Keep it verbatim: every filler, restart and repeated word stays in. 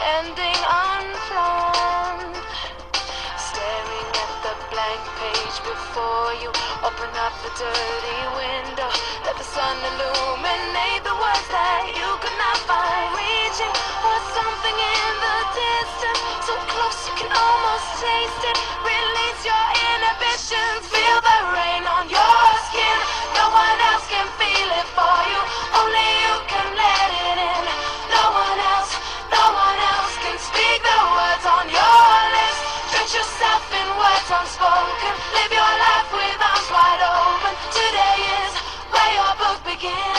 ending unplanned. Staring at the blank page before you, open up the dirty window, let the sun illuminate the words that you could not find. Reaching for something in the distance, so close you can almost taste it. Release your inhibitions, feel the rain on your skin. No one else can feel it for you, only you can let it in. No one else, no one else can speak the words on your lips. Drench yourself in words unspoken, live your life with arms wide open. Today is where your book begins.